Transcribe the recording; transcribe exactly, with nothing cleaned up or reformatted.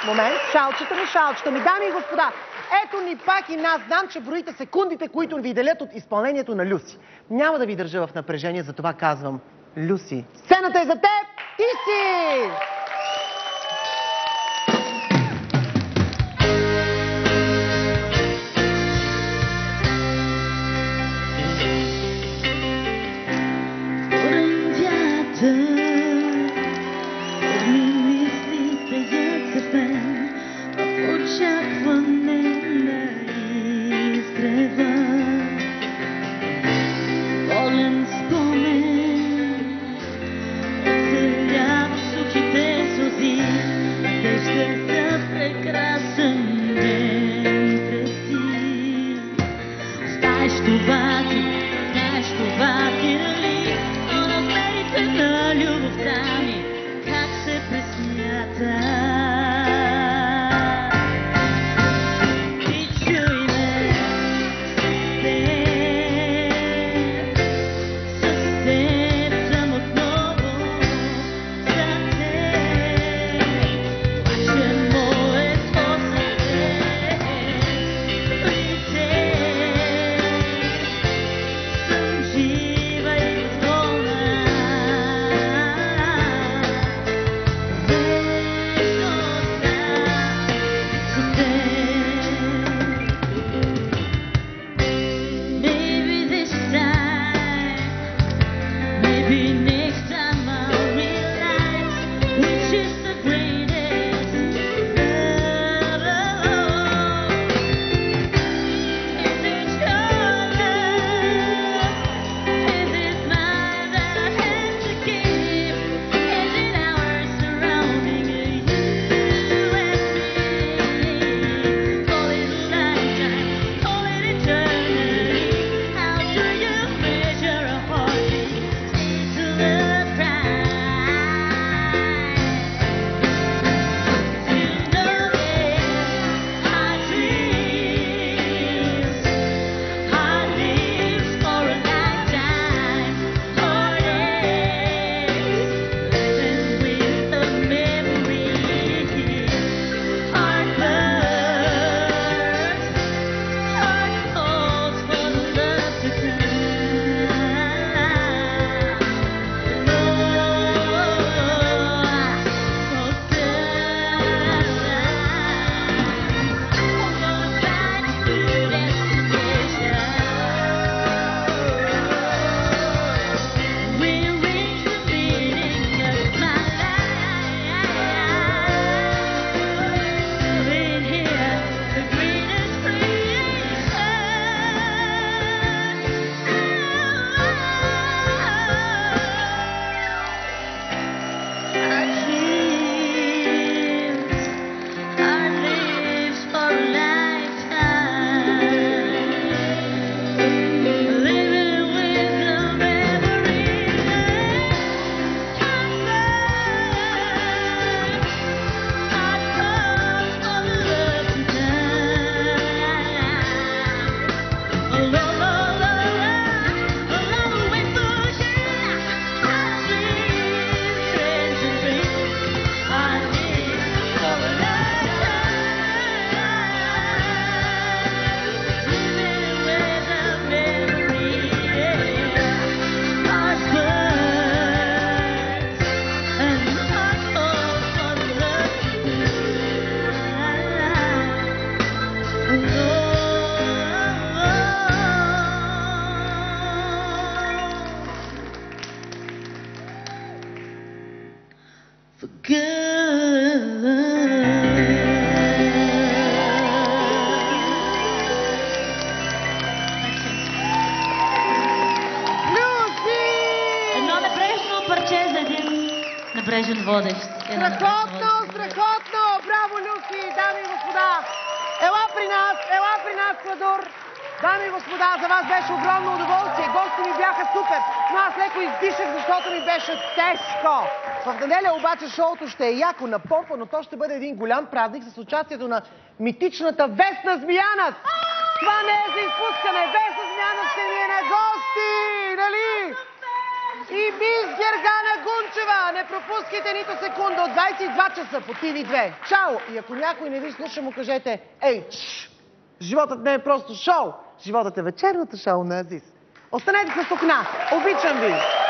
Момент. Шалчета ми, шалчета ми. Дами и господа, ето ни пак и нас. Знам, че броите секундите, които ви делят от изпълнението на Люси. Няма да ви държа в напрежение, затова казвам: Люси, сцената е за теб! Ти си! Напрежен водещ. Страхотно, страхотно! Браво, Люси! Дами и господа! Ела при нас, ела при нас, Кладур! Дами и господа, за вас беше огромно удоволствие. Гости ми бяха супер, но аз леко издишах, защото ми беше тежко. В неделя обаче шоуто ще е яко на помпа, но то ще бъде един голям празник с участието на митичната Весна Змиянас. Това не е за изпускане. Весна Змиянас ще ни е на гости, нали? И мис Гергана Гунчева. Не Не пропускайте нито секунда от двайсет и два часа по Ти Ви две. Чао! И ако някой не ви слуша, му кажете: ей, чш! Животът не е просто шоу. Животът е вечерното шоу на Азис. Останете с окна. Обичам ви!